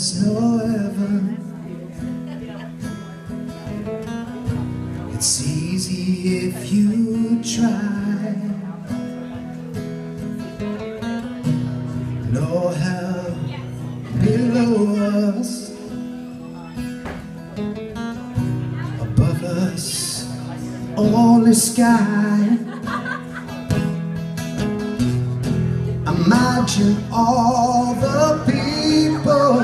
there's no heaven. It's easy if you try. No hell below us, above us only sky. Imagine all the people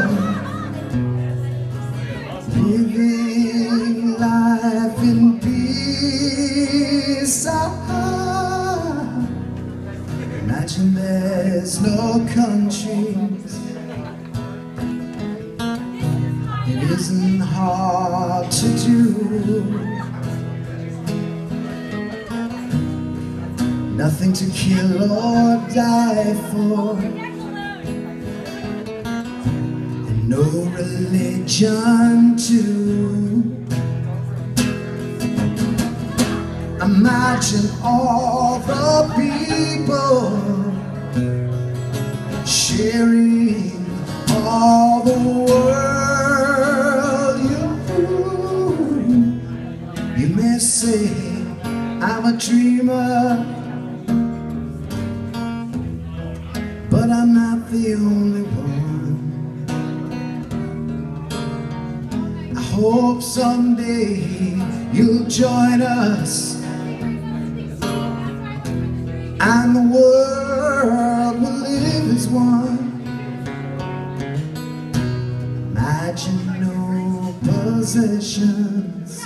living life in peace. Imagine there's no countries. It isn't hard to do. Nothing to kill or die for, and no religion too. Imagine all the people sharing all the world. You may say I'm a dreamer, but I'm not the only one. I hope someday you'll join us, and the world will live as one. Imagine no possessions.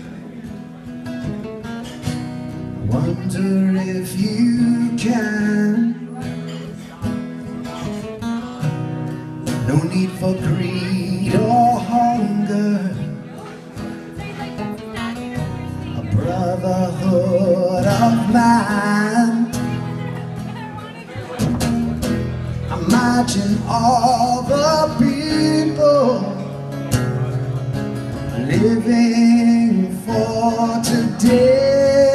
Wonder if you can. No need for greed or hunger, a brotherhood of man. Imagine all the people living for today.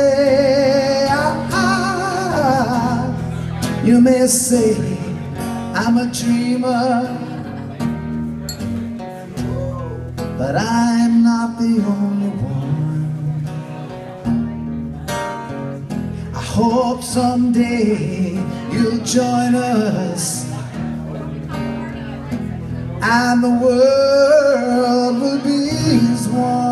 You may say I'm a dreamer, but I'm not the only one. I hope someday you'll join us, and the world will be as one.